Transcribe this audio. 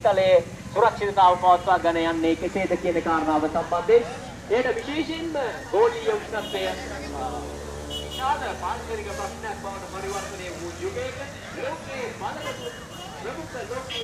පිටිස්තලයේ සුරක්ෂිතතාව පවත්වා ගෙන යන්නේ කෙසේද කියන කාරණාව සම්බන්ධයෙන් එයට විශේෂයෙන්ම ගෝලීය උෂ්ණත්වය විශාල පාරිසරික ප්‍රශ්නයක් බවට පරිවර්තනය වූ යුගයක ලෝකයේ බලවත් ප්‍රමුඛ ලෝක